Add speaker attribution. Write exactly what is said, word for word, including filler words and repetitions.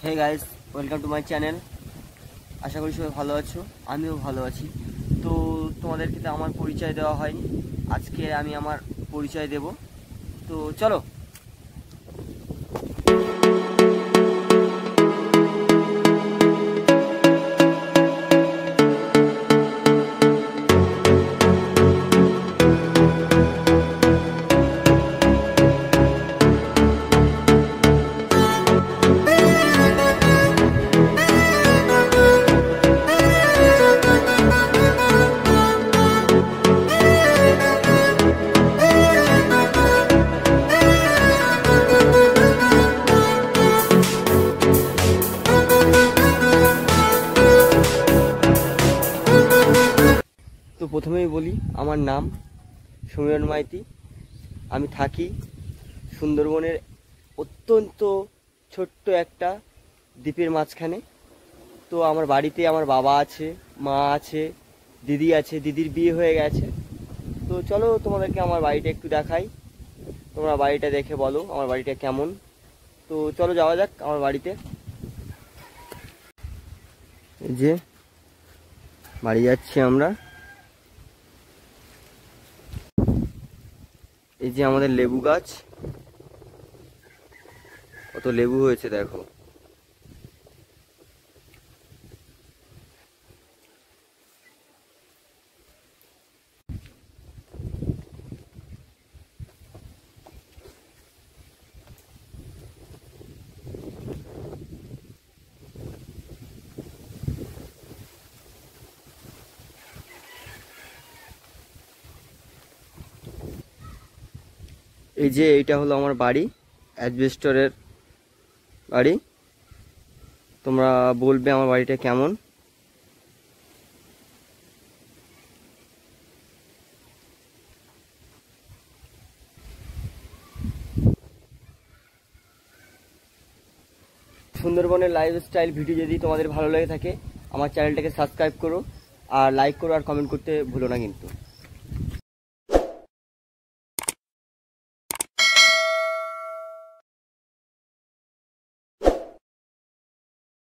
Speaker 1: Hey guys, welcome to my channel. आशा करी सबाई भालो आछो, आमिও भालो आছি। तो তোমাদেরকে তো আমার পরিচয় দেওয়া হয়নি, আজকে আমি আমার পরিচয় দেব। তো চলো। तो प्रथमेই বলি আমার নাম সমিরান মাইতি। আমি থাকি সুন্দরবনের অত্যন্ত ছোট্ট একটা দ্বীপের মাঝখানে। তো আমার বাড়িতে আমার বাবা আছে, মা আছে, দিদি আছে, দিদির বিয়ে হয়ে গেছে। তো চলো তোমাদেরকে আমার বাড়িটা একটু দেখাই, তোমরা বাড়িটা দেখে বলো আমার বাড়িটা কেমন। তো চলো যাওয়া যাক আমার বাড়িতে। এই যে বাড়ি যাচ্ছি আমরা। এই যে আমাদের লেবু গাছ, কত লেবু হয়েছে দেখো। এই যে এইটা হলো আমার বাড়ি, অ্যাজবেস্টরের বাড়ি। তোমরা বলবে আমার বাড়িটা কেমন। সুন্দরবনের লাইফস্টাইল ভিডিও যদি তোমাদের ভালো লেগে থাকে আমার চ্যানেলটাকে সাবস্ক্রাইব করো, আর লাইক করো, আর কমেন্ট করতে ভুলো না কিন্তু।